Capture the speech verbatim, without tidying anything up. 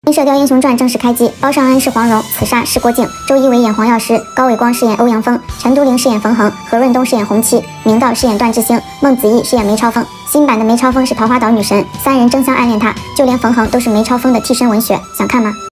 《射雕英雄传》正式开机，包尚恩是黄蓉，紫砂是郭靖，周一围演黄药师，高伟光饰演欧阳锋，陈都灵饰演冯恒，何润东饰演红七，明道饰演段志兴，孟子义饰演梅超风。新版的梅超风是桃花岛女神，三人争相暗恋她，就连冯恒都是梅超风的替身文学，想看吗？